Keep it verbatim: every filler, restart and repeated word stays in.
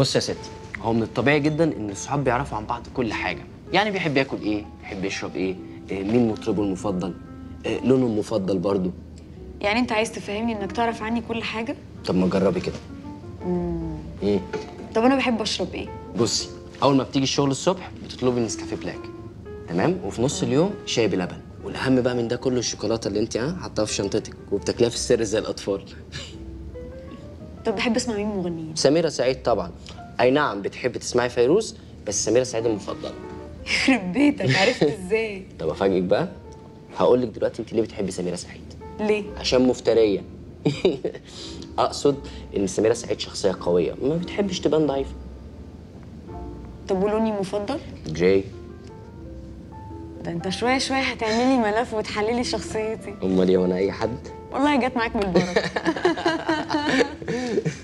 بص يا ستي، هو من الطبيعي جدا ان الصحاب بيعرفوا عن بعض كل حاجه، يعني بيحب ياكل ايه، بيحب يشرب ايه، إيه مين مطربه المفضل، إيه لونه المفضل برضو. يعني انت عايز تفهمني انك تعرف عني كل حاجه؟ طب ما جربي كده. امم ايه؟ طب انا بحب اشرب ايه؟ بصي، اول ما بتيجي الشغل الصبح بتطلبي نسكافيه بلاك، تمام؟ وفي نص اليوم شاي بلبن، والاهم بقى من ده كله الشوكولاته اللي انت ها حاطاها في شنطتك وبتاكليها في السر زي الاطفال. طب بحب اسمع مين مغنيين؟ سميرة سعيد طبعا. اي نعم بتحب تسمعي فيروز، بس سميرة سعيد المفضله. يخرب بيتك، عرفت ازاي؟ طب افاجئك بقى، هقول لك دلوقتي انت ليه بتحبي سميرة سعيد. ليه؟ عشان مفتريه. اقصد ان سميرة سعيد شخصيه قويه، ما بتحبش تبان ضعيفه. طب ولوني مفضل؟ جاي. ده انت شويه شويه هتعملي ملف وتحللي شخصيتي. امال ايه، وانا اي حد؟ والله جت معاك بالبركه.